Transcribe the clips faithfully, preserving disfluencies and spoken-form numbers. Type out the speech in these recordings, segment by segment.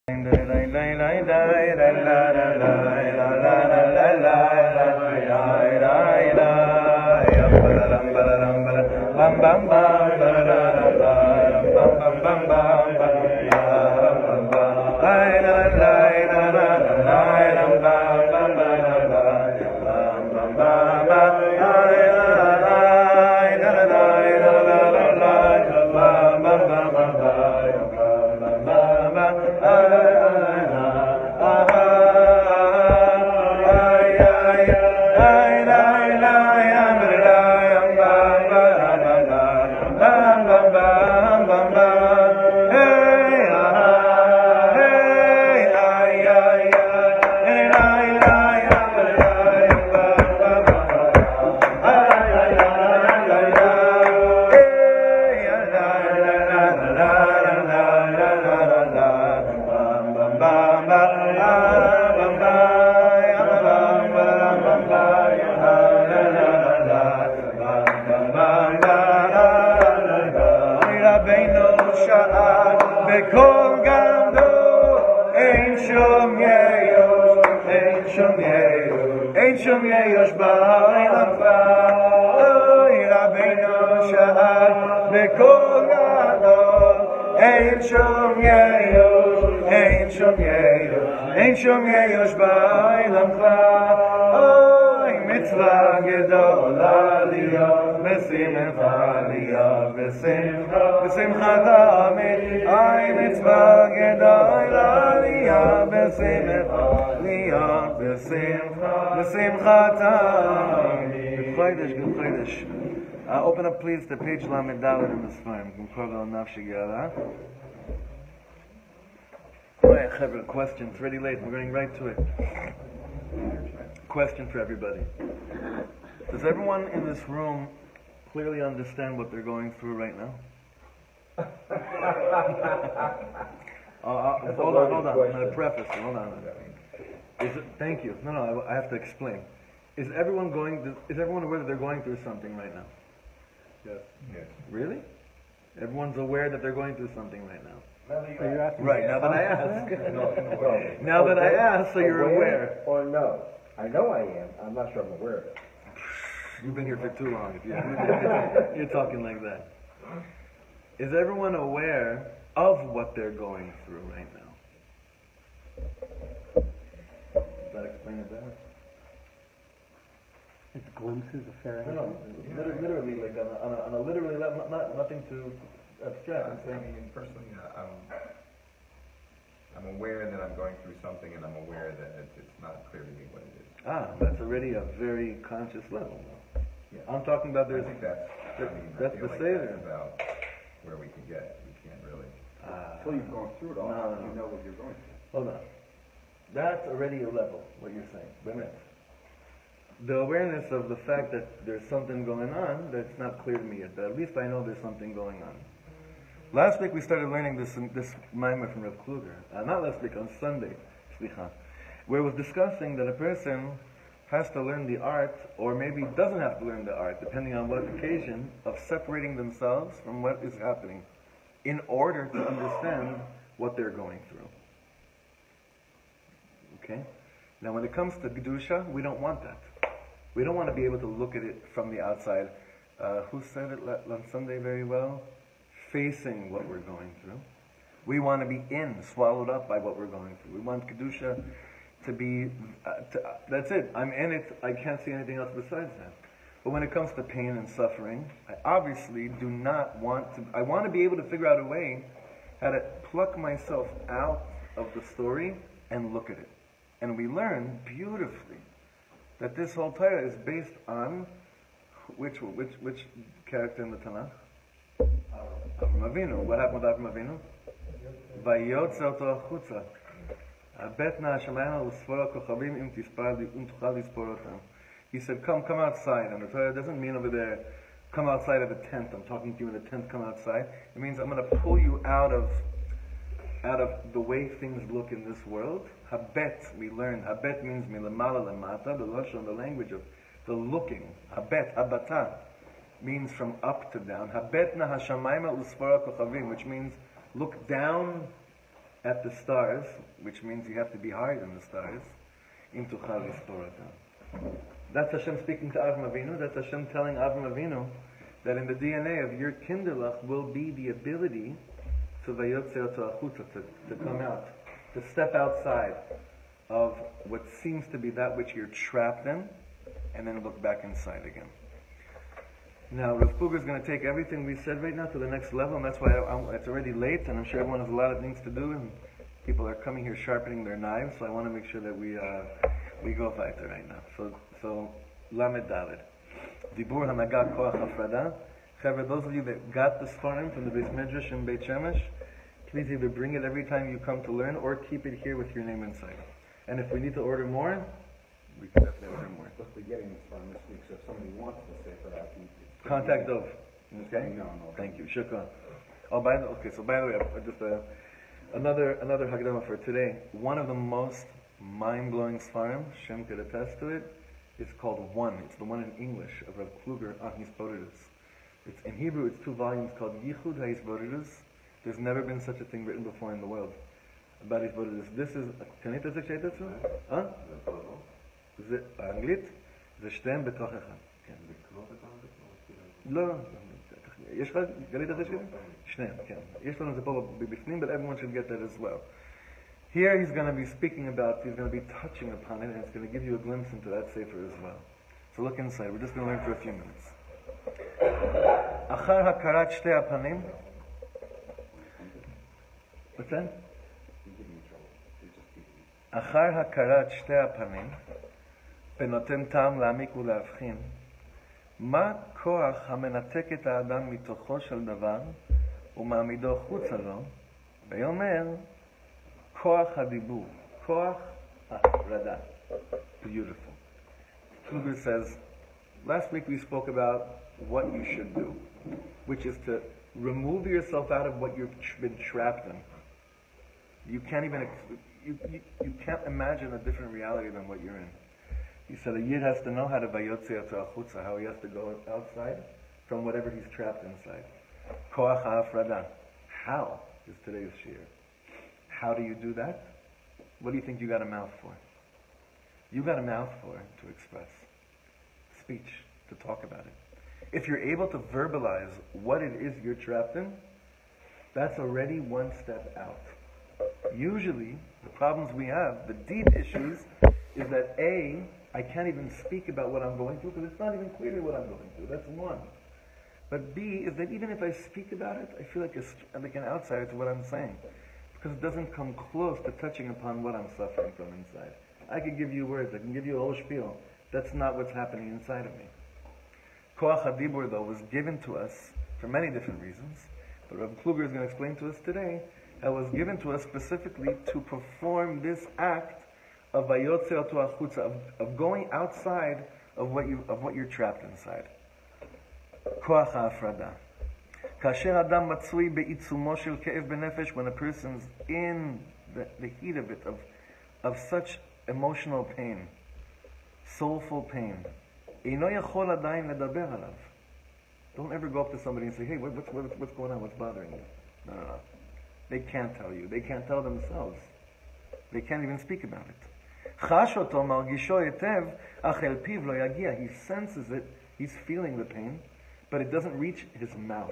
Uh, open up, please, to page Lamed Dalet in this farm. Korva Nafshi. Alright, Chevra, question. It's already late. We're going right to it. Question for everybody. Does everyone in this room clearly understand what they're going through right now? uh, uh, hold on, hold on. I'm going to preface it. Hold on. Is it, thank you. No, no, I, I have to explain. Is everyone going? To, is everyone aware that they're going through something right now? Yes. Yes. Really? Everyone's aware that they're going through something right now. Now you you're asking right. Now that I ask. no, now that I ask, so you're aware. Or no? I know I am. I'm not sure I'm aware of it. You've been here for too long. If you're, you're talking like that. Is everyone aware of what they're going through right now? Does that explain it better? It's glimpses of fair. No, no, literally, literally, like on a, on a, on a literally level, not, not nothing too abstract. I'm saying. I mean, personally, uh, I'm, I'm aware that I'm going through something, and I'm aware that it's, it's not clear to me what it is. Ah, that's already a very conscious level. Yeah. I'm talking about there's. I think that's. That, I mean, that's I feel the like Seder. that's about where we can get. We can't really. Ah. Until you've gone through it all, No, no, you no. know what you're going through. Hold on. That's already a level. What you're saying. Wait a minute. The awareness of the fact that there's something going on that's not clear to me yet, but at least I know there's something going on. Last week we started learning this this mimer from Rav Kluger. Uh, not last week, on Sunday, slicha, where it was discussing that a person has to learn the art, or maybe doesn't have to learn the art, depending on what occasion, of separating themselves from what is happening, in order to understand what they're going through. Okay? Now when it comes to Kedusha, we don't want that. We don't want to be able to look at it from the outside. Uh, who said it on Sunday very well? Facing what we're going through. We want to be in, swallowed up by what we're going through. We want Kedusha to be, uh, to, uh, that's it. I'm in it, I can't see anything else besides that. But when it comes to pain and suffering, I obviously do not want to, I want to be able to figure out a way how to pluck myself out of the story and look at it. And we learn beautifully that this whole Torah is based on which which which character in the Tanakh? Avram Avinu. What happened with Avram Avinu? Vayotze oto achutza. Betna hashamayim l'sfora kochavim im tispar im tuchal lispor otam. He said, "Come, come outside." And the Torah doesn't mean over there, "Come outside of the tent." I'm talking to you in the tent. Come outside. It means I'm going to pull you out of out of the way things look in this world. Habet, we learned. Habet means milamala lemata, the lashon, the language of the looking. Habet, abata, means from up to down. Habet na hashamayim l'sfora kochavim, which means look down at the stars, which means you have to be higher than the stars, im tuchal listor otam. That's Hashem speaking to Avram Avinu. That's Hashem telling Avram Avinu that in the D N A of your kinderlach will be the ability to vayotze oto achuta, to to come out, to step outside of what seems to be that which you're trapped in, and then look back inside again. Now, Rav Puga is going to take everything we said right now to the next level, and that's why I, I, it's already late, and I'm sure everyone has a lot of things to do, and people are coming here sharpening their knives, so I want to make sure that we uh, we go weiter right now. So, so Lamed Daled. Dibur Hanaga Koach Hafrada. However, those of you that got the Sfarim from the Beis Midrash and Beit Shemesh, please either bring it every time you come to learn, or keep it here with your name inside. And if we need to order more, we can definitely order more. Supposed to be getting this from this week, so if somebody wants to say for that, you Contact Dov. Okay? No, no. Thank you. Shukran. Oh, by the okay. So by the way, I- I just uh, another another Hagdama for today. One of the most mind-blowing Sfarim, Shem could attest to it, is called One. It's the one in English of Rav Kluger on Hisbodidus. It's in Hebrew. It's two volumes called Yichud HaHisbodidus. There's never been such a thing written before in the world about Hisbodidus. This is. Can you translate that? Huh? זה אנגלית, זה שתיהן בתוך אחד. כן. לא, יש לך גלית אחרי שלי? שניהם, כן. יש לנו את זה פה בפנים, but everyone should get that as well. Here he's going to be speaking about, he's going to be touching upon it, and it's going to give you a glimpse into that sefer as well. So look inside, we're just going to learn for a few minutes. אחר הכרת שתי הפנים, what's that? אחר הכרת שתי הפנים, ונותן טעם להעמיק ולהבחין, מה כוח המנתק את האדם מתוכו של דבר ומעמידו חוצה לו, ויאמר כוח הדיבור, כוח ההפרדה. Beautiful. Kluger says, last week we spoke about what you should do, which is to remove yourself out of what you've been trapped in. You can't even, you, you, you can't imagine a different reality than what you're in. He said a yid has to know how to vayotze to achutza, how he has to go outside from whatever he's trapped inside. Koach ha'afrada. How is today's shiur. How do you do that? What do you think you got a mouth for? You got a mouth for to express. Speech, to talk about it. If you're able to verbalize what it is you're trapped in, that's already one step out. Usually, the problems we have, the deep issues, is that A, I can't even speak about what I'm going through because it's not even clearly what I'm going through. That's one. But B is that even if I speak about it, I feel like, a, like an outsider to what I'm saying because it doesn't come close to touching upon what I'm suffering from inside. I could give you words, I can give you a whole spiel. That's not what's happening inside of me. Koach HaDibur, though, was given to us for many different reasons, but Rabbi Kluger is going to explain to us today how it was given to us specifically to perform this act of vayotze oto achutza, of, of going outside of what you of what you're trapped inside. Koach ha'afrada. Kasher adam matzui be'itzumo shel ke'ev benefesh, when a person's in the, the heat of it, of of such emotional pain, soulful pain, eino yachol adayin ledaber alav. Don't ever go up to somebody and say, "Hey, what, what's what's what's going on? What's bothering you?" No, no, no. They can't tell you. They can't tell themselves. They can't even speak about it. חש אותו, מרגישו היטב, אך אל פיו לא יגיע. He senses it, he's feeling the pain, but it doesn't reach his mouth.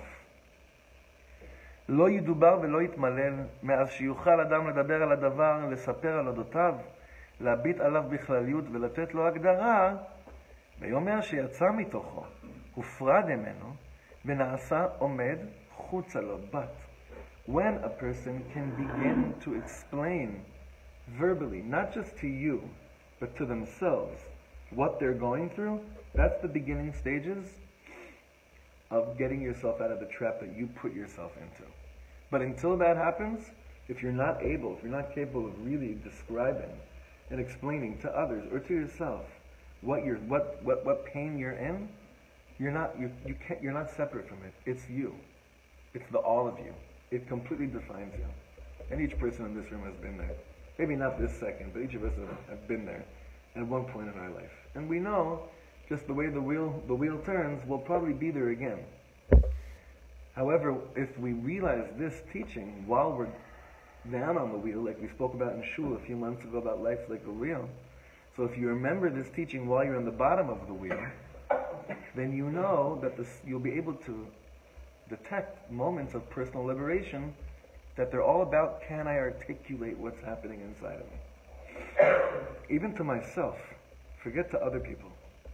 לא ידובר ולא יתמלל, מאז שיוכל אדם לדבר על הדבר, לספר על אודותיו, להביט עליו בכלליות ולתת לו הגדרה, ויאמר שיצא מתוכו, הופרד ממנו, ונעשה עומד חוצה לו. But when a person can begin to explain verbally, not just to you, but to themselves, what they're going through, that's the beginning stages of getting yourself out of the trap that you put yourself into. But until that happens, if you're not able, if you're not capable of really describing and explaining to others or to yourself what you're, what, what, what pain you're in, you're not, you, you can't, you're not separate from it. It's you. It's the all of you. It completely defines you. And each person in this room has been there. Maybe not this second, but each of us have, have been there at one point in our life. And we know, just the way the wheel the wheel turns, we'll probably be there again. However, if we realize this teaching while we're down on the wheel, like we spoke about in Shul a few months ago about life's like a wheel. So if you remember this teaching while you're on the bottom of the wheel, then you know that this, you'll be able to detect moments of personal liberation that they're all about, can I articulate what's happening inside of me? Even to myself, forget to other people.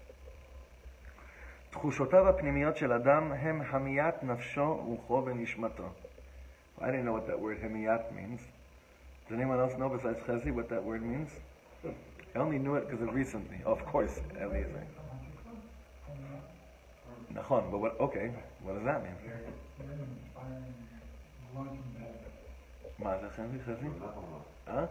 תחושותיו הפנימיות של אדם הם המיית נפשו רוחו ונשמתו. I didn't know what that word hemiyat means. Does anyone else know besides Chezi what that word means? I only knew it because of recently. Oh, of course, Eliezer. Nachon, but what, okay, what does that mean? מה זה Chezi? Chezi? Huh?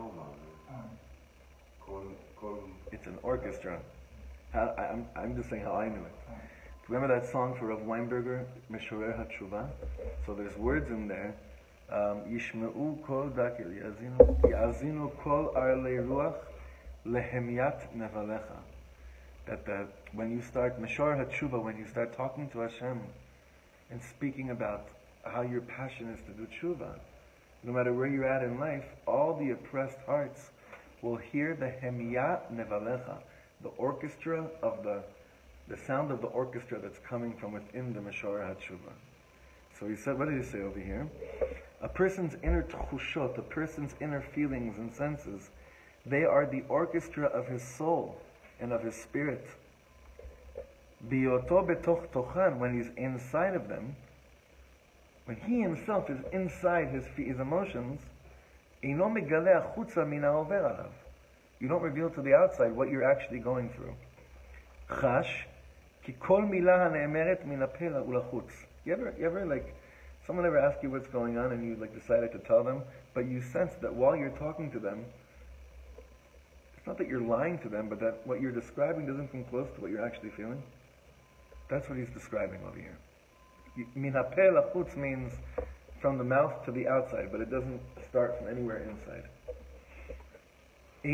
It's an orchestra. How, I, I'm, I'm just saying how I knew it. Remember that song for Rav Weinberger, Meshorer HaTshuva? So there's words in there. Yishme'u kol dakil, ya'azinu kol arlei ruach lehemiyat nevalecha. That the, when you start, Meshorer HaTshuva, when you start talking to Hashem and speaking about how your passion is to do tshuva, no matter where you're at in life, all the oppressed hearts will hear the hemiyat nevalecha, the orchestra of the the sound of the orchestra that's coming from within the Meshorer HaTshuva. So he said, what did he say over here? A person's inner tchushot, a person's inner feelings and senses, they are the orchestra of his soul and of his spirit. Biyoto betoch tochan, when he's inside of them, when he himself is inside his, his emotions, ino megaleh achutza min ha'over alav. You don't reveal to the outside what you're actually going through. Chash, ki kol milah ha'ne'emeret min ha'peh ulachutz. You ever, you ever like, someone ever ask you what's going on and you like decided to tell them, but you sense that while you're talking to them, it's not that you're lying to them, but that what you're describing doesn't come close to what you're actually feeling? That's what he's describing over here. Min ha'peh ulachutz means from the mouth to the outside, but it doesn't start from anywhere inside. He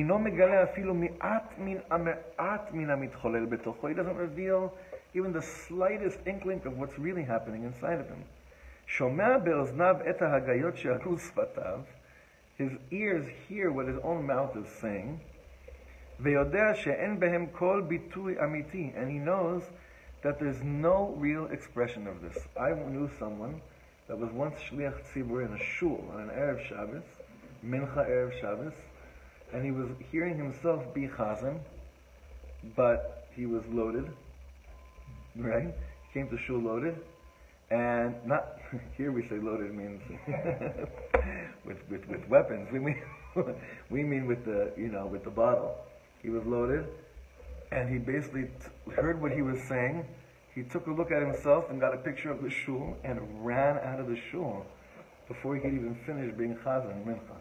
doesn't reveal even the slightest inkling of what's really happening inside of him. His ears hear what his own mouth is saying. And he knows that there's no real expression of this. I knew someone that was once shliach tzibur in a shul on an Erev Shabbos, Mincha Erev Shabbos, and he was hearing himself be chazan, but he was loaded, right? He came to shul loaded, and not, here we say loaded means with, with, with weapons, we mean, we mean with the, you know, with the bottle. He was loaded, and he basically t- heard what he was saying. He took a look at himself and got a picture of the shul and ran out of the shul before he could even finish being chazan mincha.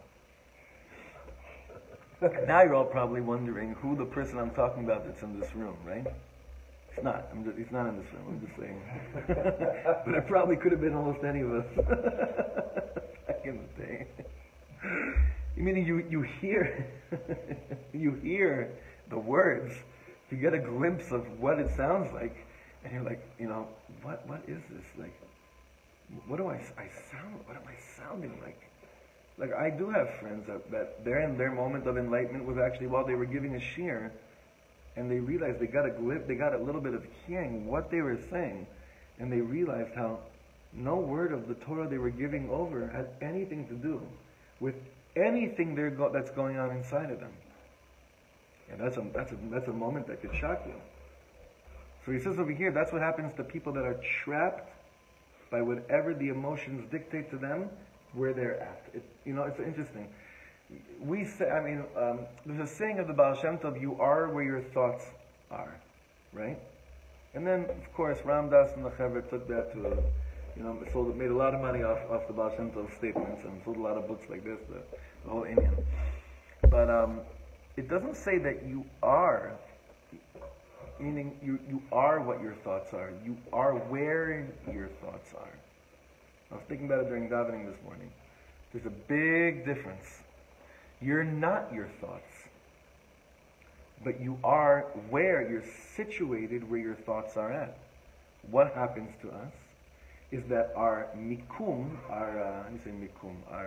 Now you're all probably wondering who the person I'm talking about that's in this room, right? It's not. I'm just, he's not in this room. I'm just saying. But it probably could have been almost any of us back in the day. You mean you you hear you hear the words, you get a glimpse of what it sounds like, and you're like, you know, what what is this? Like, what do I I sound? What am I sounding like? Like, I do have friends that, that they're in their moment of enlightenment was actually while they were giving a shiur, and they realized they got a glip, they got a little bit of hearing what they were saying, and they realized how no word of the Torah they were giving over had anything to do with anything they're go- that's going on inside of them. And that's a, that's a, that's a moment that could shock you. So he says over here, that's what happens to people that are trapped by whatever the emotions dictate to them, where they're at. It, you know, it's interesting. We say, I mean, um, there's a saying of the Baal Shem Tov, you are where your thoughts are, right? And then, of course, Ram Dass and the Chaver took that to, a, you know, sold, made a lot of money off, off the Baal Shem Tov statements and sold a lot of books like this, the, the whole Indian. But um, it doesn't say that you are, meaning you, you are what your thoughts are. You are where your thoughts are. I was thinking about it during davening this morning. There's a big difference. You're not your thoughts, but you are where you're situated, where your thoughts are at. What happens to us is that our mikum, our, uh, how do you say mikum? Our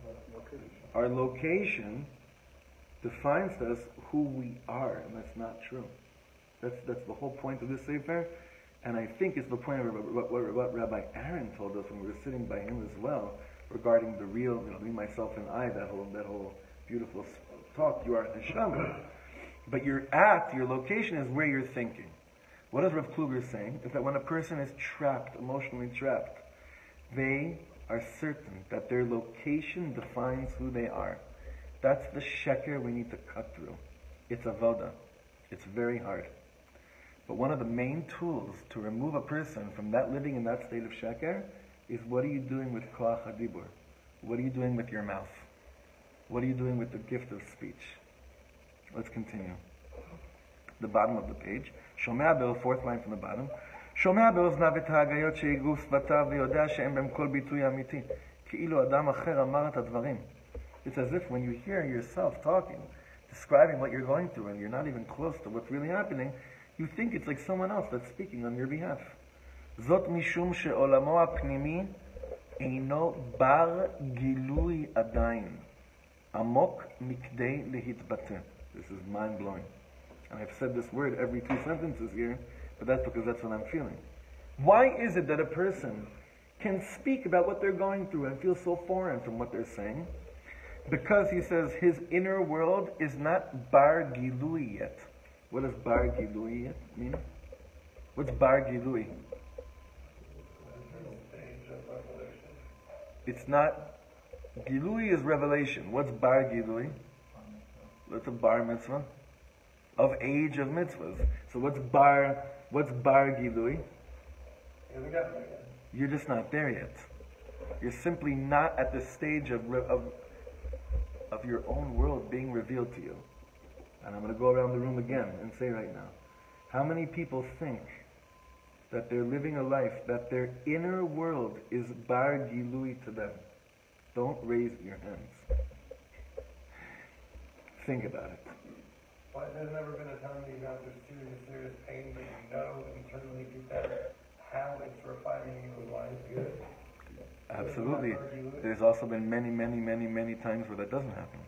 Our location defines to us who we are, and that's not true. That's that's the whole point of this sefer, and I think it's the point of what, what, what Rabbi Aaron told us when we were sitting by him as well, regarding the real, you know, me, myself, and I, that whole that whole beautiful talk. You are neshama, but your at, your location is where you're thinking. What is Rav Kluger saying? Is that when a person is trapped, emotionally trapped, they are certain that their location defines who they are. That's the sheker we need to cut through. It's avoda. It's very hard. But one of the main tools to remove a person from that living in that state of sheker is, what are you doing with koach hadibur? What are you doing with your mouth? What are you doing with the gift of speech? Let's continue. The bottom of the page. Shomea Bel, fourth line from the bottom. שומע באוזניו את ההגיות שהגיעו שפתיו ויודע שאין בהם כל ביטוי אמיתי, כאילו אדם אחר אמר את הדברים. It's as if when you hear yourself talking, describing what you're going through, and you're not even close to what's really happening, you think it's like someone else that's speaking on your behalf. זאת משום שעולמו הפנימי אינו בר גילוי עדיין, עמוק מכדי להתבטא. This is mind-blowing. And I've said this word every two sentences here, but that's because that's what I'm feeling. Why is it that a person can speak about what they're going through and feel so foreign from what they're saying? Because he says his inner world is not bar gilui yet. What does bar gilui yet mean? What's bar gilui? It's not. Gilui is revelation. What's bar gilui? What's a bar mitzvah? Of age of mitzvahs. So what's bar? What's bar gilui? You're just not there yet. You're simply not at the stage of of of your own world being revealed to you. And I'm going to go around the room again and say right now, how many people think that they're living a life that their inner world is bar gilui to them? Don't raise your hands. Think about it. Why, there's never been a time that you've gone through serious, serious pain, but you know internally deep down how it's refining you and why it's good. Absolutely. There's also been many, many, many, many times where that doesn't happen.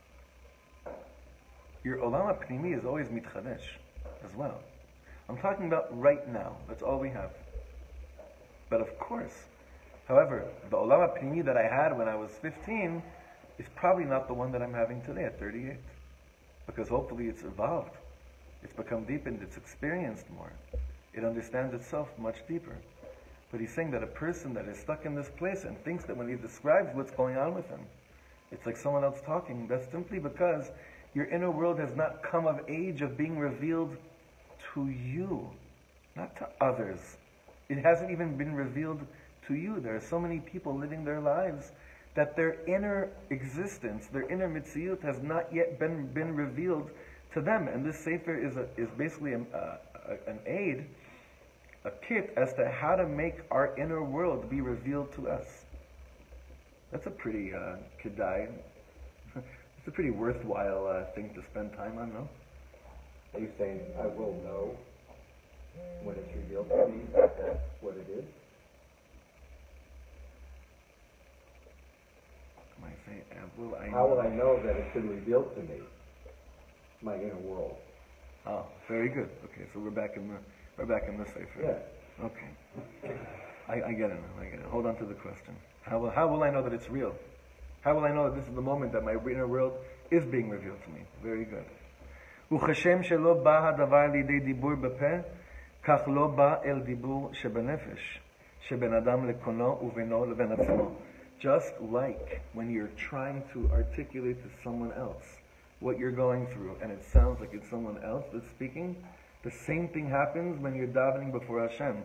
Your olam hapnimi is always mitchadesh as well. I'm talking about right now. That's all we have. But of course, however, the olam hapnimi that I had when I was fifteen is probably not the one that I'm having today at thirty-eight. Because hopefully it's evolved. It's become deepened. It's experienced more. It understands itself much deeper. But he's saying that a person that is stuck in this place and thinks that when he describes what's going on with him, it's like someone else talking, that's simply because your inner world has not come of age of being revealed to you, not to others. It hasn't even been revealed to you. There are so many people living their lives that their inner existence, their inner mitziyut has not yet been, been revealed to them. And this sefer is, a, is basically a, a, an aid, a kit as to how to make our inner world be revealed to us. That's a pretty uh, kedai. It's a pretty worthwhile uh, thing to spend time on, no? Are you saying, I will know when it's revealed to me that that's what it is? I say, uh, will I How know? will I know that it's been revealed to me? My inner world. Oh, very good. Okay, so we're back in the we're back in the sefer. Yeah. Okay. I, I get it now. I get it. Hold on to the question. How will how will I know that it's real? How will I know that this is the moment that my inner world is being revealed to me? Very good. וכשם שלא בא הדבר לידי דיבור בפה, כך לא בא אל דיבור שבנפש, שבין אדם לקונו ובינו לבין עצמו. Just like when you're trying to articulate to someone else what you're going through, and it sounds like it's someone else that's speaking, the same thing happens when you're davening before Hashem.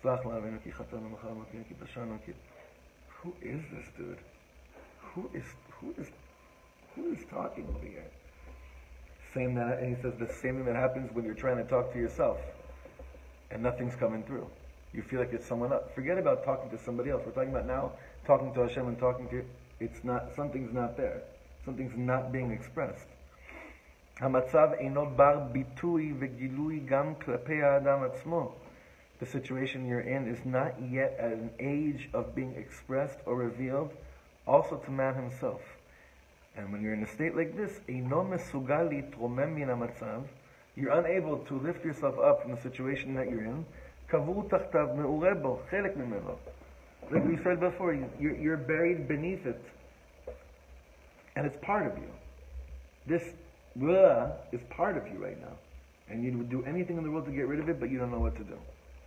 Who is this dude? Who is who is who is talking over here? Same that, and he says the same thing that happens when you're trying to talk to yourself, and nothing's coming through. You feel like it's someone else. Forget about talking to somebody else. We're talking about now talking to Hashem and talking to. It's not. Something's not there. Something's not being expressed. המצב אינו בר ביטוי וגילוי גם כלפי האדם עצמו. The situation you're in is not yet at an age of being expressed or revealed also to man himself. And when you're in a state like this, אינו מסוגל להתרומם מן המצב, you're unable to lift yourself up from the situation that you're in, קבור תחתיו, מעורה בו, חלק ממנו. Like we said before, you're, you're buried beneath it. And it's part of you. This blah is part of you right now. And you would do anything in the world to get rid of it, but you don't know what to do.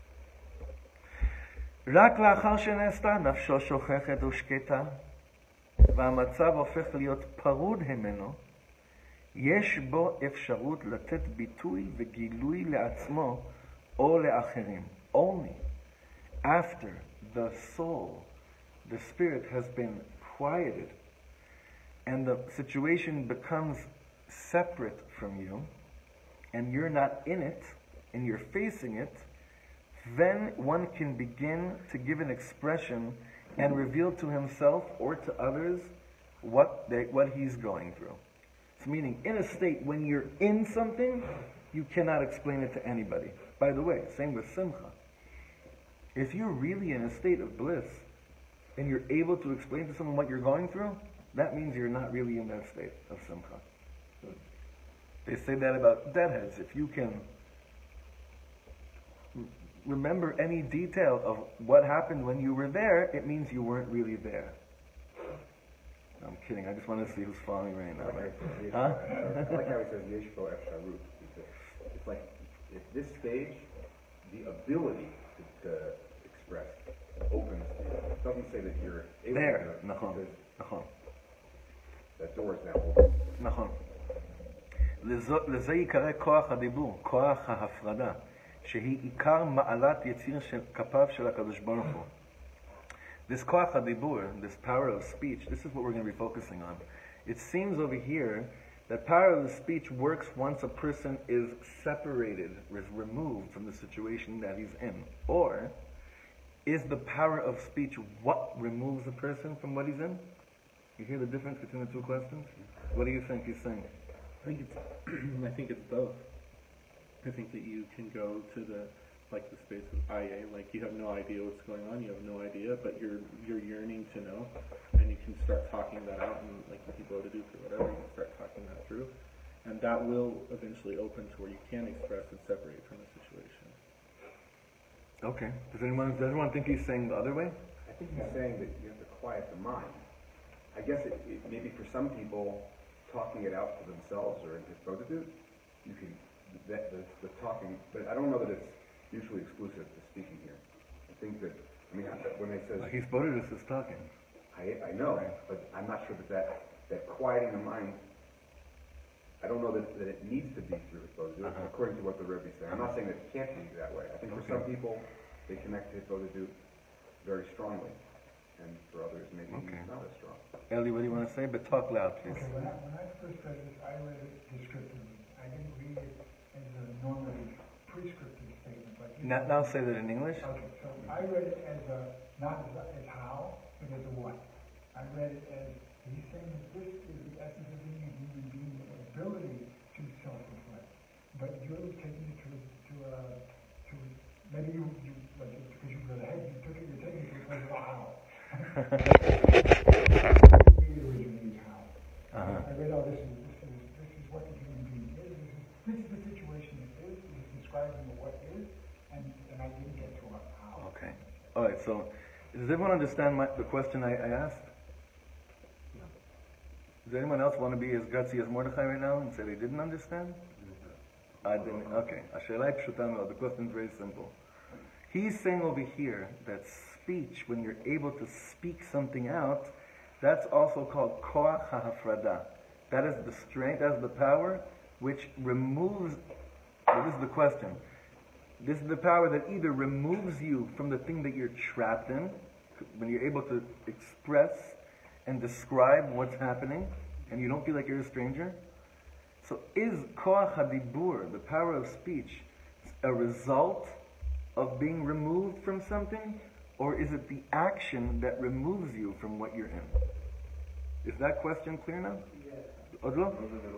רק לאחר שנעשתה, נפשו שוכחת ושקטה, והמצב הופך להיות פרוד ממנו, יש בו אפשרות לתת ביטוי וגילוי לעצמו או לאחרים. Only after the soul, the spirit has been quieted, and the situation becomes separate from you, and you're not in it, and you're facing it, then one can begin to give an expression and reveal to himself or to others what they, what he's going through. It's meaning, in a state when you're in something, you cannot explain it to anybody. By the way, same with simcha. If you're really in a state of bliss, and you're able to explain to someone what you're going through, that means you're not really in that state of simcha. They say that about deadheads. If you can remember any detail of what happened when you were there, it means you weren't really there. No, I'm kidding. I just want to see who's falling right now. Right? Huh? I like how he says yesh bo efsharut. It's like at this stage, the ability to, to express opens. It doesn't say that you're able there. to. Nachon. Nachon. That door is now open. נכון. לזה יקרא כוח הדיבור, כוח ההפרדה, שהיא עיקר מעלת יציר של כפיו של הקדוש ברוך הוא. This כוח הדיבור, this power of speech, this is what we're going to be focusing on. It seems over here that power of speech works once a person is separated, is removed from the situation that he's in. Or, is the power of speech what removes a person from what he's in? You hear the difference between the two questions? What do you think he's saying? I think it's I think it's both. I think that you can go to the like the space of I A, like you have no idea what's going on, you have no idea, but you're you're yearning to know, and you can start talking that out, and like if you go to do for whatever, you can start talking that through, and that will eventually open to where you can express and separate from the situation. Okay. Does anyone does anyone think he's saying the other way? I think he's saying that you have to quiet the mind. I guess it, it, maybe for some people, talking it out to themselves or in hypnotism, you can, that, the, the talking, but I don't know that it's mutually exclusive to speaking here. I think that, I mean, when they says... Like he's Bodhisattva is talking. I, I know, but I'm not sure that, that that quieting the mind, I don't know that, that it needs to be through hypnotism, uh-huh. according to what the Rabbi said. I'm not saying that it can't be that way. I think for okay. some people, they connect to hypnotism very strongly. And for others, maybe okay. not as strong. Ellie, what do you want to say? But talk loud, please. Okay, when I, when I first read this, I read it descriptively. I didn't read it as a normally prescriptive statement. Like Now, now say that in English. Okay, so I read it as a, not as, a, as how, but as a what. I read it as, he's saying that this is the essence of being a human being, the ability to self-reflect. But you're taking it to, to, uh, to maybe you, you like, because you read ahead, you took it, you're taking it to a place of how. uh-huh. I read all this is this is this is what the human being is. This is, this is the situation it is. This is describing what is, and, and I didn't get to a how. Okay. All right. So, does everyone understand my, the question I, I asked? No. Does anyone else want to be as gutsy as Mordechai right now and say they didn't understand? I didn't. Okay. השאלה היא פשוטה מאוד. The question is very simple. He's saying over here that speech, when you're able to speak something out, that's also called koach ha'hafrada. That is the strength, that is the power which removes, well, this is the question, this is the power that either removes you from the thing that you're trapped in, when you're able to express and describe what's happening, and you don't feel like you're a stranger. So is koach hadibur, the power of speech, a result of being removed from something, or is it the action that removes you from what you're in? Is that question clear now? Yes. עוד לא?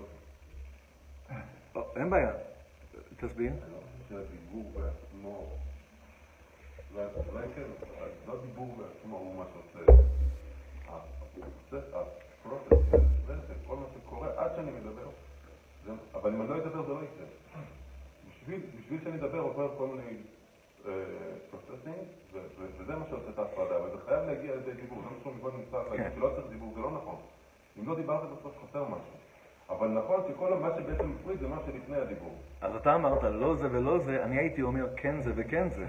אין בעיה. תסביר. שהדיבור בעצמו, אולי כן, לא דיבור בעצמו הוא מה שעושה. זה הפרוסס, זה כל מה שקורה עד שאני מדבר, זה, אבל אם אני לא אדבר זה לא יקרה. בשביל, בשביל שאני אדבר עובר כל מיני פרוססים, וזה מה שעושה את ההפרדה, אבל זה חייב להגיע לידי דיבור, זה משהו מגוד נמצא להגיד שלא צריך דיבור, זה לא נכון. אם לא דיברת בסוף חסר משהו. אבל נכון שכל מה שבעצם מפריד זה מה שלפני הדיבור. אז אתה אמרת לא זה ולא זה, אני הייתי אומר כן זה וכן זה.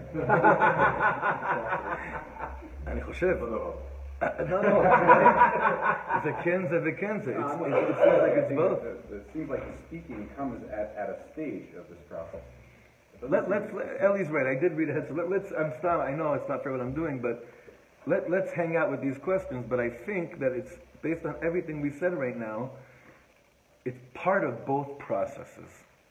אני חושב. לא, לא, זה כן זה וכן זה. It seems like it's both. It seems like the speaking comes at, at a stage of this process. Let, let's, Ellie's right, I did read ahead, so let, let's, I'm stop, I know it's not fair what I'm doing, but let, let's hang out with these questions, but I think that it's, based on everything we said right now, it's part of both processes.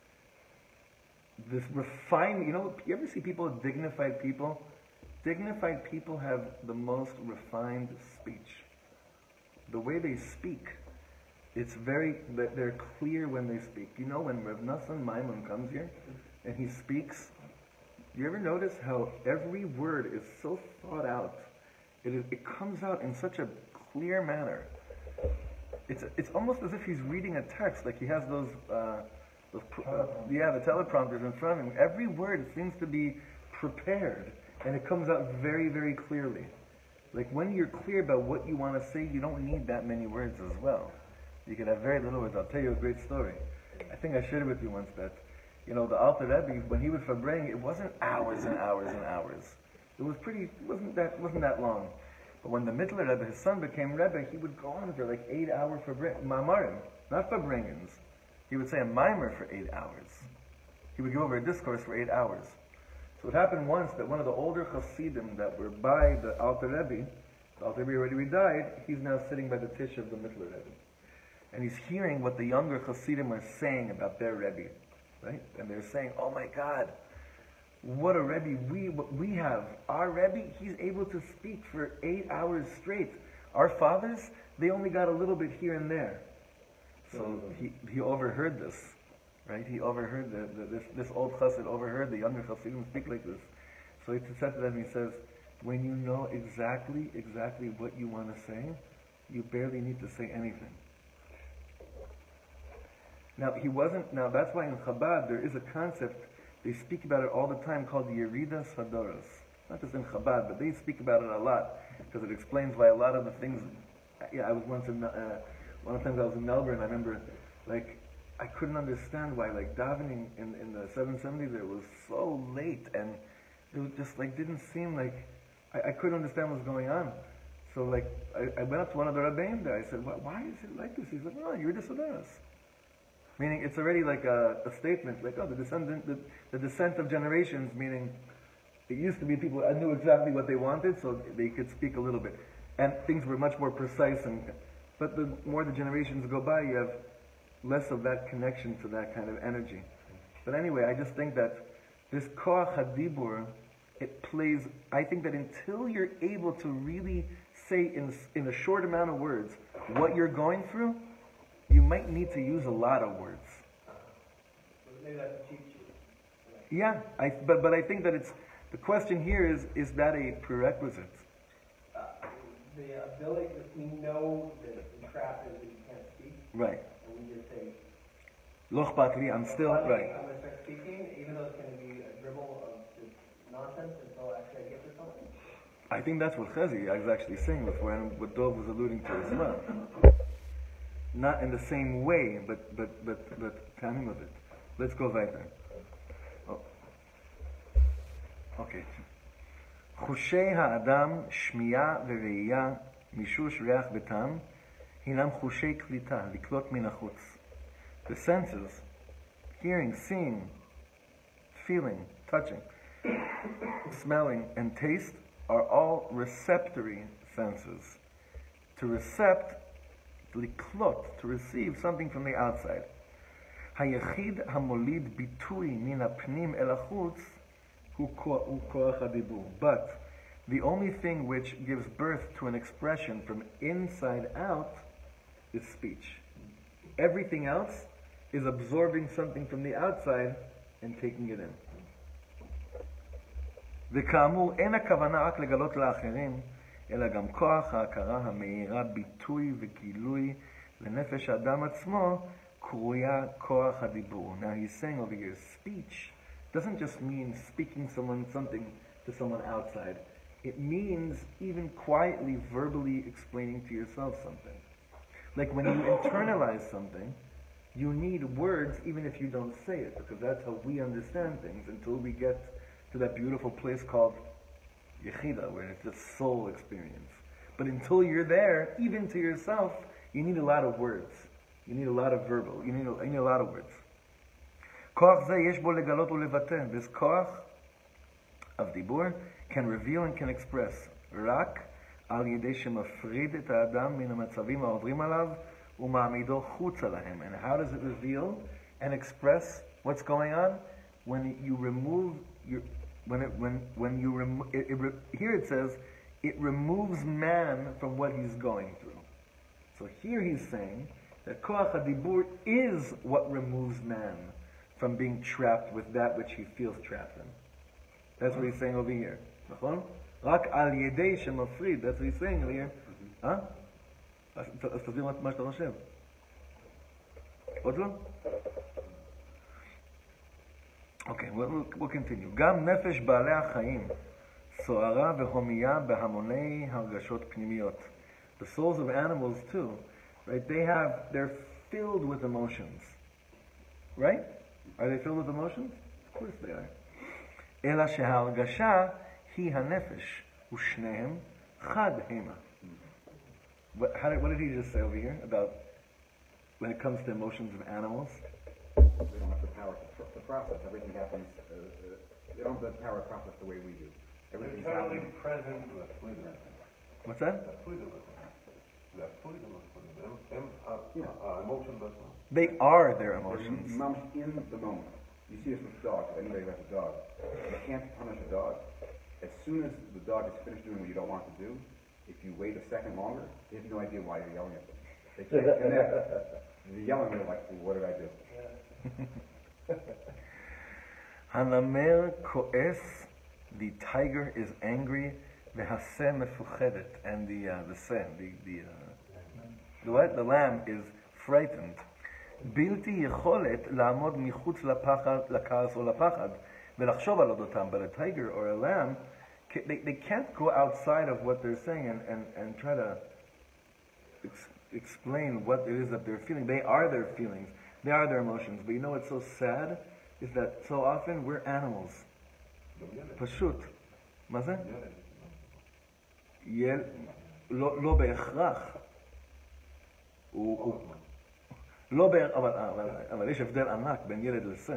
This refined, you know, you ever see people, dignified people? Dignified people have the most refined speech. The way they speak, it's very, they're clear when they speak. You know, when Rav Nassan Maimon comes here and he speaks, you ever notice how every word is so thought out? It, is, it comes out in such a clear manner. It's it's almost as if he's reading a text, like he has those, uh, those uh, yeah, the teleprompters in front of him. Every word seems to be prepared, and it comes out very, very clearly. Like when you're clear about what you want to say, you don't need that many words as well. You can have very little words. I'll tell you a great story. I think I shared it with you once that, you know, the Alter Rebbe, when he would farbring, it wasn't hours and hours and hours. It was pretty, it wasn't that, wasn't that long. But when the Mittler Rebbe, his son, became Rebbe, he would go on for like eight hours for Mamarim, not for Bringens. He would say a mimer for eight hours. He would give over a discourse for eight hours. So it happened once that one of the older Hasidim that were by the Alter Rebbe, the Alter Rebbe already died, he's now sitting by the tish of the Mittler Rebbe. And he's hearing what the younger Hasidim are saying about their Rebbe, right? And they're saying, oh my God, what a Rebbe we what we have. Our Rebbe, he's able to speak for eight hours straight. Our fathers, they only got a little bit here and there. So he, he overheard this, right? He overheard the, the, this this old chassid overheard the younger chassidim speak like this. So he said to them, he says, when you know exactly exactly what you want to say, you barely need to say anything. Now he wasn't. Now that's why in Chabad there is a concept. They speak about it all the time called the Yeridas Hadoros. Not just in Chabad, but they speak about it a lot because it explains why a lot of the things. Yeah, I was once in uh, one of the times I was in Melbourne. I remember, like, I couldn't understand why, like, davening in in the seven seventies there was so late, and it was just like didn't seem like I, I couldn't understand what was going on. So like I, I went up to one of the Rabbeim there. I said, why, why is it like this? He's like, no, Yeridas Hadoros. Meaning it's already like a, a statement, like, oh, the descendant, the, the descent of generations, meaning it used to be people I knew exactly what they wanted, so they could speak a little bit. And things were much more precise, and but the more the generations go by, you have less of that connection to that kind of energy. But anyway, I just think that this koach hadibur, it plays, I think that until you're able to really say in, in a short amount of words what you're going through, you might need to use a lot of words. Maybe that's a cheat sheet. Yeah, I, but but I think that it's the question here is is that a prerequisite? Uh, the ability that we know that the trap is that you can't speak. Right. And we just say, Loch Bakri, I'm still I'm right. going to start speaking, even though it's going to be a dribble of just nonsense until actually I get to something. I think that's what Chazi was actually saying before, and what Dov was alluding to as well. Not in the same way, but but but but timing of it. Let's go weiter. Oh. Okay. חושי האדם, שמיעה וראייה, מישוש ריח וטעם, הינם חושי קליטה, לקלוט מן החוץ. The senses, hearing, seeing, feeling, touching, smelling, and taste are all receptory senses. To recept, liklot, to receive something from the outside. היחיד המוליד ביטוי מן הפנים אל החוץ הוא כוח הדיבור. But the only thing which gives birth to an expression from inside out is speech. Everything else is absorbing something from the outside and taking it in. וכאמור, אין הכוונה רק לגלות לאחרים, אלא גם כוח ההכרה המאירה ביטוי וגילוי לנפש האדם עצמו, קרויה כוח הדיבור. Now he's saying over here, speech doesn't just mean speaking someone something to someone outside. It means even quietly, verbally explaining to yourself something. Like when you internalize something, you need words even if you don't say it, because that's how we understand things until we get to that beautiful place called Yechida, where it's just soul experience. But until you're there, even to yourself, you need a lot of words. You need a lot of verbal. You need a, you need a lot of words. Koach ze yesh bo legalot ulevate. This koach of dibur can reveal and can express rak al yedei shemafrid et ha'adam min ha'matzavim ha'odrim alav u'ma'amido chutza lahem. And how does it reveal and express what's going on? When you remove your, when it, when when you remo- it, it re- here it says it removes man from what he's going through. So here he's saying that koach hadibur is what removes man from being trapped with that which he feels trapped in. That's what he's saying over here. נכון? רק על ידי שמפריד. That's what he's saying over here. אה? אז תסביר מה שאתה חושב. עוד לא? Okay, we'll, we'll continue. גם נפש בעלי החיים סוערה והומייה בהמוני הרגשות פנימיות. The souls of animals too, right? They have, they're filled with emotions. Right? Are they filled with emotions? Of course they are. אלא שההרגשה היא הנפש, ושניהם חד המה. What, how did, what did he just say over here about when it comes to emotions of animals? They don't have the power to, to process. Everything happens, uh, uh, they don't have the power to process the way we do. They're Everything's totally happening. present. What's that? They are their emotions. Mom's in the moment. You see this with dogs. If anybody has a dog, you can't punish a dog. As soon as the dog is finished doing what you don't want to do, if you wait a second longer, they have no idea why you're yelling at them. They can't connect. They're yelling, they're like, well, what did I do? הנמר כועס, the tiger is angry, והשה מפוחדת, and the uh, the se, the the uh, the what? The lamb is frightened. בלתי יכולת לעמוד מחוץ לפחד, לכעס או לפחד, ולחשוב על אודותם. But a tiger or a lamb, they, they can't go outside of what they're saying and, and, and try to ex- explain what it is that they're feeling. They are their feelings. They are their emotions. But you know what's so sad? Is that so often we're animals. פשוט. מה זה? יל... לא, לא בהכרח. הוא... לא בהכרח, אבל, אבל, אבל יש הבדל ענק בין ילד לשה.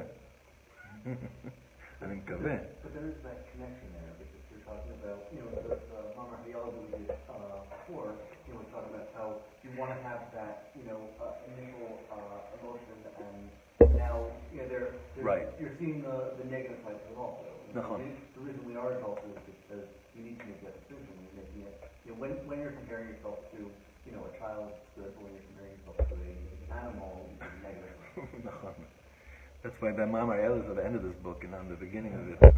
אני מקווה. But there is that connection there, because you're talking about, you know, the, the Mama Diallo we did uh, before, you know, we're talking about how you want to have that, you know, uh, initial uh, emotion, and now, you know, they're, they're Right. you're seeing the, the negative sides of it also. You know, נכון. the reason we are adults is because you need to make that decision. You're making it, you know, when, when you're comparing yourself to, you know, a child, when you're comparing yourself to a, an animal, it's negative. נכון. That's why the Mama El is at the end of this book and not the beginning of it.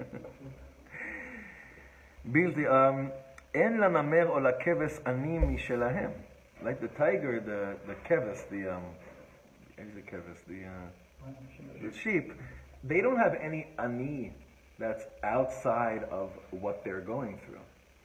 בלתי, um, אין לנמר או לכבש אני משלהם. Like the tiger, the, the כבש, the, um, the כבש, the, uh, the sheep, they don't have any ani that's outside of what they're going through.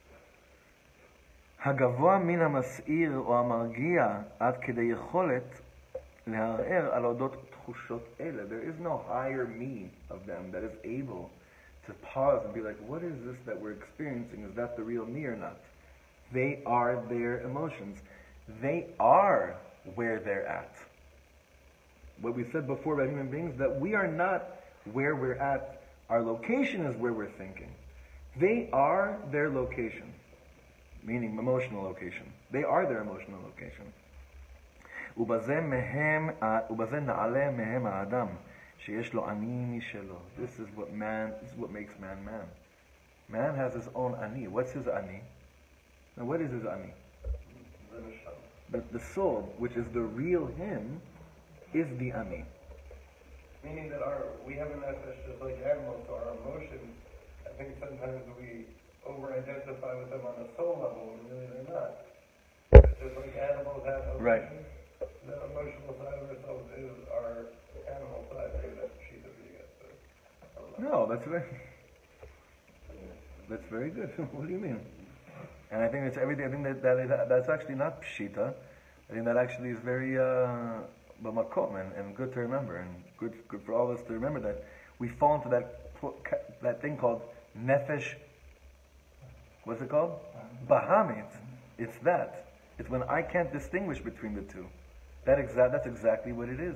הגבוה מן המסעיר או המרגיע עד כדי יכולת לערער על אודות תחושות אלה. There is no higher me of them that is able to pause and be like, what is this that we're experiencing? Is that the real me or not? They are their emotions. They are where they're at. What we said before about human beings, that we are not where we're at. Our location is where we're thinking. They are their location, meaning emotional location. They are their emotional location. ובזה מהם, ובזה נעלה מהם האדם, שיש לו אני משלו. This is what man, this is what makes man man. Man has his own ani. What's his ani? Now what is his ani? The, the soul, which is the real him, is the ani. Meaning that our, we have a nefesh just like animals, so our emotions, I think sometimes we over-identify with them on a soul level when really they're not. It's just like animals have emotions. Right. The emotional side of ourselves is our animal side. Maybe that's cheap of you guys, but I don't know. No, that's very, that's very good. What do you mean? And I think it's everything. I think that, that is, that's actually not pshita. I think that actually is very uh, b'makom and, and good to remember, and good good for all of us to remember that we fall into that that thing called nefesh. What's it called? Bahamit. It's that. It's when I can't distinguish between the two. That exa- that's exactly what it is.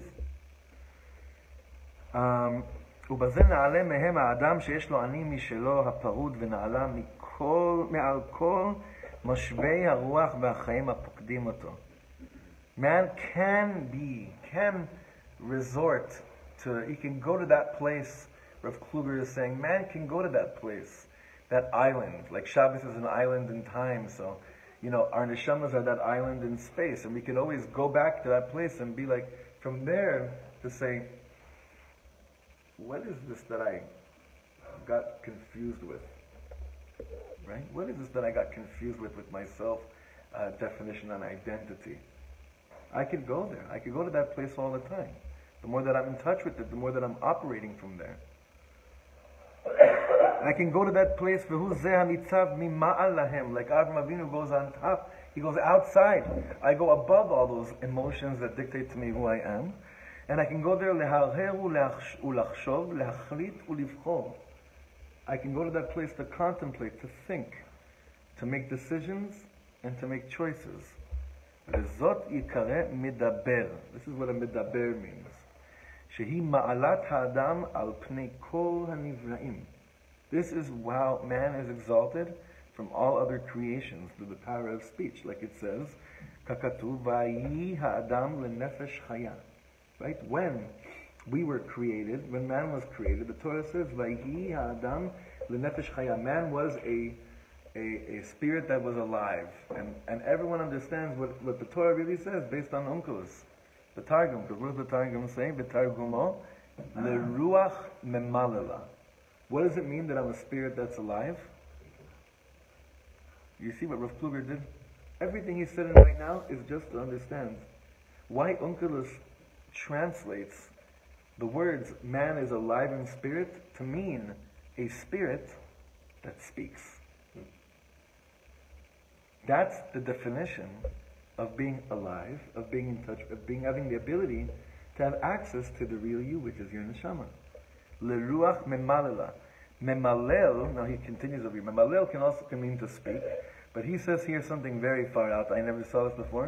ובזה נעלה מהם האדם שיש לו אני משלו הפרוד ונעלה מכל, מעל כל משבי הרוח והחיים הפוקדים אותו. Man can be, can resort to, he can go to that place. Rav Kluger is saying, man can go to that place, that island. Like Shabbos is an island in time, so, you know, our neshamas are that island in space, and we can always go back to that place and be like, from there, to say, what is this that I got confused with? Right? What is this that I got confused with, with my self uh, definition and identity? I could go there. I could go to that place all the time. The more that I'm in touch with it, the more that I'm operating from there. I can go to that place, v'hu zeh hanitzav mima'al lahem, like Avraham Avinu goes on top. He goes outside. I go above all those emotions that dictate to me who I am. And I can go there, leharher ulachshov, leachlit ulivchor. I can go to that place to contemplate, to think, to make decisions, and to make choices. Vezot yikare midaber. This is what a midaber means. Shehi ma'alat ha'adam al pnei kol hanivraim. This is how man is exalted from all other creations through the power of speech. Like it says, kakatu vayi ha'adam lenefesh chaya. Right? When we were created, when man was created, the Torah says, vayi ha'adam lenefesh chaya. Man was a A, a spirit that was alive. And, and everyone understands what, what the Torah really says based on Onkelos. The Targum, because what does the Targum say? V'targumo leruach memalela. What does it mean that I'm a spirit that's alive? You see what Rav Kluger did? Everything he's saying right now is just to understand why Onkelos translates the words man is alive in spirit to mean a spirit that speaks. That's the definition of being alive, of being in touch, of being having the ability to have access to the real you, which is your neshama. Leruach memalela. Memalel, now he continues over here. Memalel can also can mean to speak, but he says here something very far out. I never saw this before.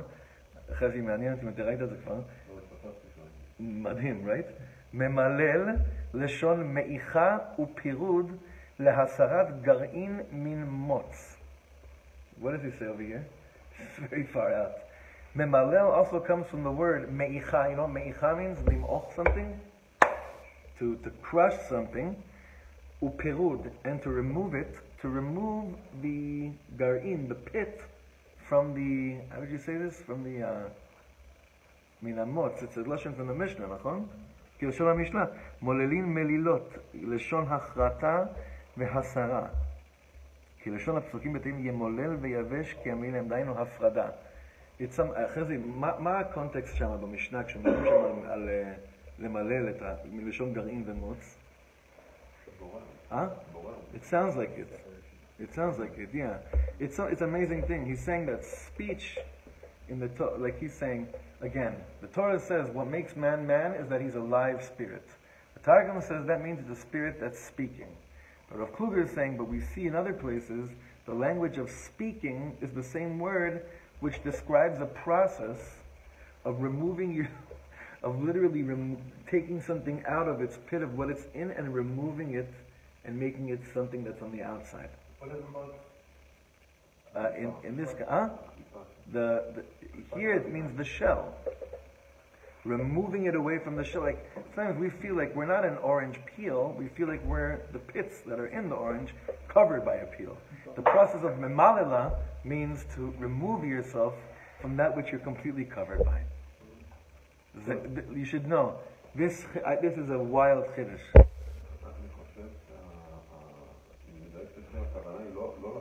Madhim, right? Memalel leshon meicha upirud lehasarat gar'in min motz. What does he say over here? It's very far out. Memalel also comes from the word meicha. You know what meicha means? Lim'och something? To, to crush something. Upirud. And to remove it. To remove the gar'in, the pit, from the, how would you say this? From the, uh, minamotz. It's a lashon from the Mishnah, nachon? Kilshon HaMishnah. Molelin melilot. Leshon hachrata v'hasara. כי לשון הפסוקים בתהילים ימולל ויבש כי המילים הם דהיינו הפרדה. חזי, מה הקונטקסט שם במשנה כשמדברים שם על למלל את ה... מלשון גרעין ומוץ? Huh? It sounds like it. It sounds like it, yeah. It's it's an amazing thing. He's saying that speech in the Torah, like he's saying, again, the Torah says what makes man man is that he's a live spirit. The Targum says that means it's a spirit that's speaking. But Rav Kluger is saying, but we see in other places, the language of speaking is the same word which describes a process of removing your, of literally remo- taking something out of its pit of what it's in and removing it and making it something that's on the outside. What is the most? Uh, in, in this, huh? The, the, here it means the shell. Removing it away from the shell. Like, sometimes we feel like we're not an orange peel, we feel like we're the pits that are in the orange covered by a peel. The process of memalela means to remove yourself from that which you're completely covered by. You should know, this I, this is a wild chiddush. אני חושב שהכוונה היא לא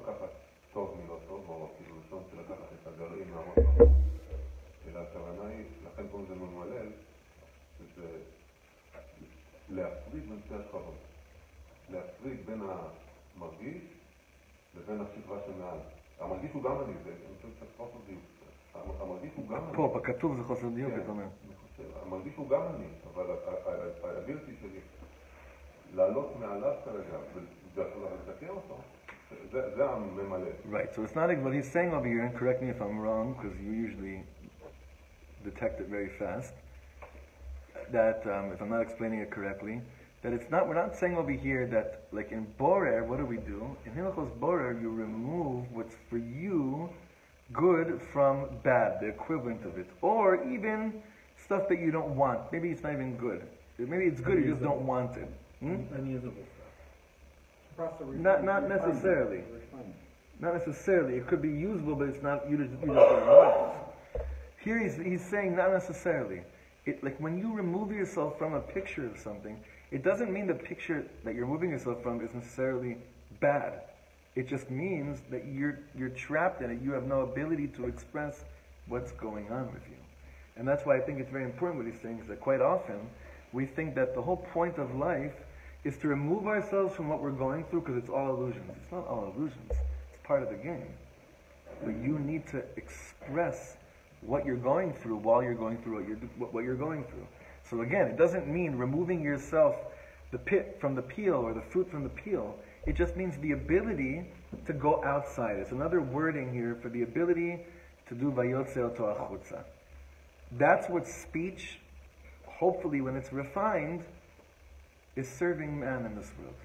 לקחת טוב מלא טוב, או כאילו לשון של לקחת את הגרעין מהמון רחוק, אלא הכוונה היא, לכן קוראים לזה ממלל, שזה להפריד בין שתי השכבות. להפריד בין המרגיש לבין השכבה שמעל. המרגיש הוא גם אני, זה קצת חוסר דיוק. המרגיש הוא גם אני. פה, בכתוב זה חוסר דיוק, אתה אומר. המרגיש הוא גם אני, אבל האביליטי שלי לעלות מעליו כרגע ולתקן אותו, זה הממלא. Right, so it's not what he's saying over here, and correct me if I'm wrong, because you usually detect it very fast, that um, if I'm not explaining it correctly, that it's not, we're not saying over here that, like in Borer, what do we do? In Hilchos Borer, you remove what's for you good from bad, the equivalent of it. Or even stuff that you don't want. Maybe it's not even good. Maybe it's good, you just don't want it. Hmm? Unusable stuff. Not, not necessarily. Not necessarily. It could be usable, but it's not, you just, you just don't want it. Here he's, he's saying not necessarily. It, like when you remove yourself from a picture of something, it doesn't mean the picture that you're moving yourself from is necessarily bad. It just means that you're you're trapped in it. You have no ability to express what's going on with you. And that's why I think it's very important with these things, that quite often we think that the whole point of life is to remove ourselves from what we're going through because it's all illusions. It's not all illusions. It's part of the game. But you need to express what you're going through while you're going through what you're, what you're going through. So again, it doesn't mean removing yourself, the pit from the peel or the fruit from the peel. It just means the ability to go outside. It's another wording here for the ability to do vayotze oto achutza. That's what speech, hopefully when it's refined, is serving man in this world.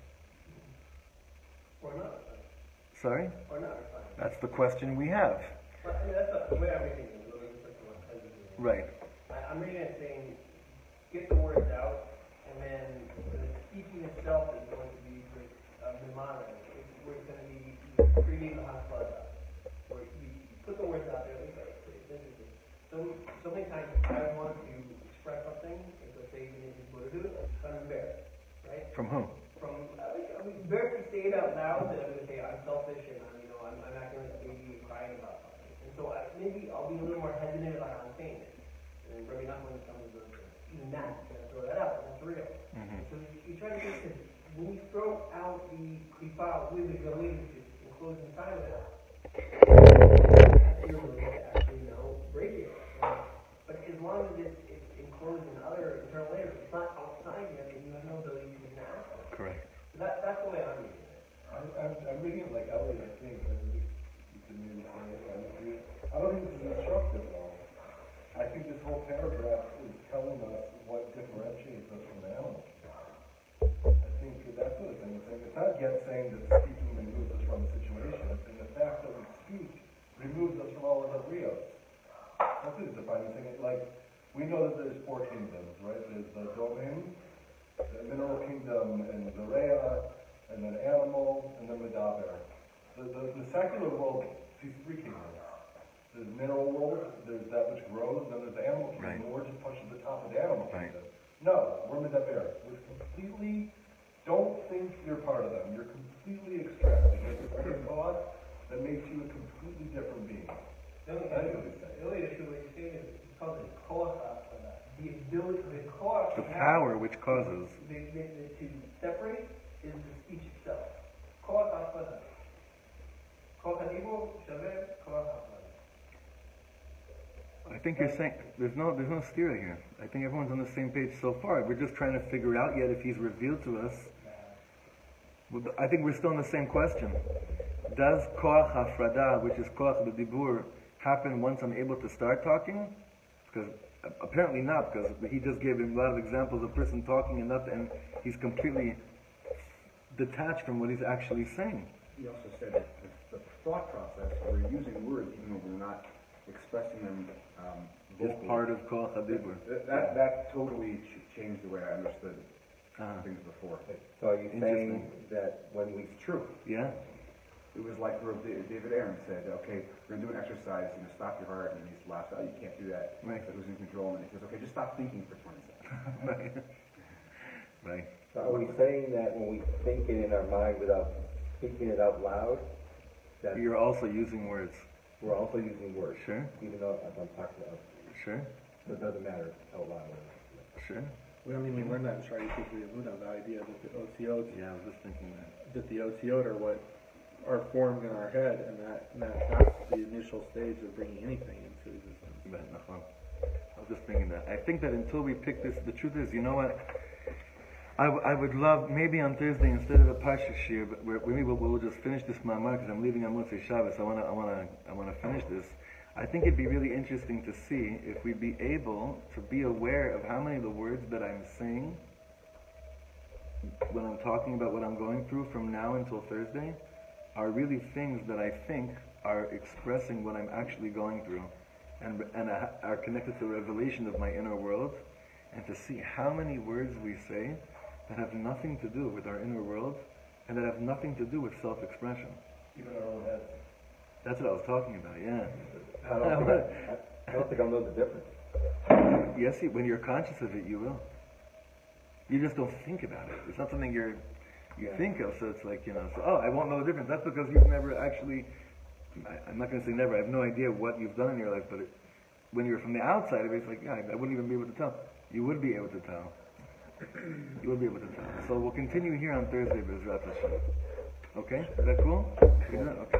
Or not. Sorry? Or not refined. That's the question we have. But, I mean, that's the way I'm reading it. Right. I, I'm reading it saying, get the words out, and then the speaking itself is going to be uh, mnemonic. It's, we're going to be creating the hafladah, where you put the words out there. It's, it's interesting. So, so many times I want to express something, and let's say even if it's what to do, I'm embarrassed, right? From whom? From I mean, I'm embarrassed to say it out loud. That I'm going to say I'm selfish and I'm, you know, I'm, I'm acting like a baby and crying about something. And so I, maybe I'll be a little more hesitant about how I'm saying it. And Rabbi Nachman comes with even that, you gotta throw that out, that's real. Mm-hmm. So you, you try to think this, when we throw out the klipa with the galim, which is enclosed inside of it, you're willing to actually, you know, break it. Right? But as long as it's, it's enclosed in other internal layers, it's not outside yet, and you have no ability to even ask it. Correct. So that, that's the way I'm reading it. I'm, I'm, I'm reading it like Elliot, I think, but you can maybe say it. I don't think- I don't think this is instructive at all. I think this whole paragraph is telling us what differentiates us from animals. I think that's what it's saying. It's not yet saying that speaking removes us from the situation. It's saying the fact that we speak removes us from all of the rios. That's what it's defining. Saying it like, we know that there's four kingdoms, right? There's the domain, the mineral kingdom, and the rea, and then animal, and then medaber. The, the, the secular world sees three kingdoms. There's mineral world, there's that which grows, and then there's the animal kingdom. Right. And we're just pushing the top of the animal Right. kingdom. No, we're medaber. We're completely, don't think you're part of them. You're completely extracted. There's a thought that makes you a completely different being. The only That's issue, what he's saying. the only issue what you're saying is it's called the koach for that. The ability, the koach. The power which causes. The, the, the, to separate is the speech itself. Koach for that. Koach hadibo, shaver, koach for that. I think you're saying there's no there's no stira here. I think everyone's on the same page so far. We're just trying to figure out yet if he's revealed to us. I think we're still in the same question. Does koach hafrada, which is koach the dibur, happen once I'm able to start talking? Because apparently not, because he just gave him a lot of examples of person talking and nothing, and he's completely detached from what he's actually saying. He also said that the, the thought process, we're using words even though we're not expressing them um, Is vocally. part of koach hadibur. That, that, that totally ch- changed the way I understood Ah, things before. So are you saying Interesting. that when we, It's true. yeah. It was like Rav Da- David Aaron said, okay, we're going to do an exercise, you know, stop your heart, and he just laughs out, you can't do that. Right. So who's in control? And he says, okay, just stop thinking for twenty seconds. Right. Right. so are we saying that when we think it in our mind without speaking it out loud, that You're also using words. we're also using words, Sure, even though I'm talking out, sure, so it doesn't matter out loud. sure. We don't even learn that in Shari Tikri Amuna, the idea that the O T Os, Yeah, I was just thinking that. that the O T Os are what are formed in our head, and that, and that that's the initial stage of bringing anything into existence. Right, nachon. I was just thinking that. I think that until we pick this, the truth is, you know what? I, w- I would love, maybe on Thursday, instead of a Parsha Shir, but we're, maybe we'll, we'll just finish this Ma'amar, because I'm leaving on Motzei Shabbos. I want to I wanna, I wanna finish this. I think it'd be really interesting to see if we'd be able to be aware of how many of the words that I'm saying when I'm talking about what I'm going through from now until Thursday are really things that I think are expressing what I'm actually going through and, and uh, are connected to the revelation of my inner world, and to see how many words we say that have nothing to do with our inner world and that have nothing to do with self-expression. Even our own heads. That's what I was talking about, yeah. I don't think I, I don't think I'll know the difference. Yes, you- when you're conscious of it, you will. You just don't think about it. It's not something you're, you Yeah. think of, so it's like, you know, so, oh, I won't know the difference. That's because you've never actually, I, I'm not going to say never, I have no idea what you've done in your life, but it, when you're from the outside of it, it's like, yeah, I, I wouldn't even be able to tell. You would be able to tell. You would be able to tell. So we'll continue here on Thursday, B'ezrat Hashem. Okay? Is that cool? Okay.